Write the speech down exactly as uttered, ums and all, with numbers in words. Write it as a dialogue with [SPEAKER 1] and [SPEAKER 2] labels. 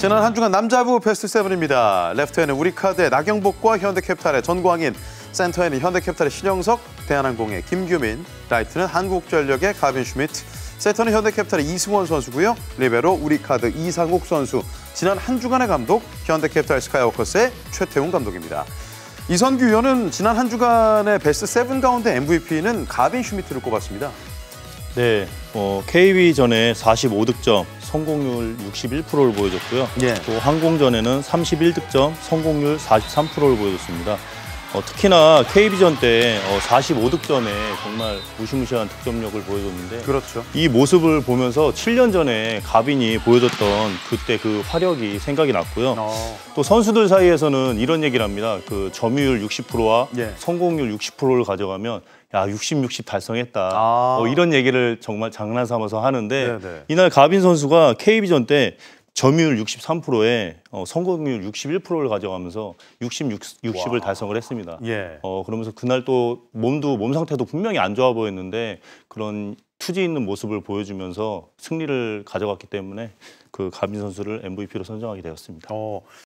[SPEAKER 1] 지난 한 주간 남자부 베스트 세븐입니다. 레프트에는 우리카드의 나경복과 현대캐피탈의 전광인, 센터에는 현대캐피탈의 신영석, 대한항공의 김규민, 라이트는 한국전력의 가빈 슈미트, 세터는 현대캐피탈의 이승원 선수고요. 리베로 우리카드 이상욱 선수, 지난 한 주간의 감독 현대캐피탈 스카이워커스의 최태웅 감독입니다. 이선규 위원은 지난 한 주간의 베스트 세븐 가운데 엠브이피는 가빈 슈미트를 꼽았습니다.
[SPEAKER 2] 네, 어, 케이비전에 사십오 득점, 성공률 육십일 퍼센트를 보여줬고요.
[SPEAKER 1] 예.
[SPEAKER 2] 또 항공전에는 삼십일 득점, 성공률 사십삼 퍼센트를 보여줬습니다. 어, 특히나 케이비전 때 어, 사십오 득점에 정말 무시무시한 득점력을 보여줬는데,
[SPEAKER 1] 그렇죠.
[SPEAKER 2] 이 모습을 보면서 칠 년 전에 가빈이 보여줬던 그때 그 화력이 생각이 났고요.
[SPEAKER 1] 어.
[SPEAKER 2] 또 선수들 사이에서는 이런 얘기를 합니다. 그 점유율 육십 퍼센트와
[SPEAKER 1] 예.
[SPEAKER 2] 성공률 육십 퍼센트를 가져가면 야, 육십, 육십 달성했다.
[SPEAKER 1] 아.
[SPEAKER 2] 어, 이런 얘기를 정말 장난 삼아서 하는데,
[SPEAKER 1] 네네.
[SPEAKER 2] 이날 가빈 선수가 케이비전 때 점유율 육십삼 퍼센트에 어, 성공률 육십일 퍼센트를 가져가면서 육십, 육십을 달성을 했습니다.
[SPEAKER 1] 예.
[SPEAKER 2] 어, 그러면서 그날 또 몸도 몸 상태도 분명히 안 좋아 보였는데 그런 투지 있는 모습을 보여주면서 승리를 가져갔기 때문에 그 가빈 선수를 엠브이피로 선정하게 되었습니다.
[SPEAKER 1] 어.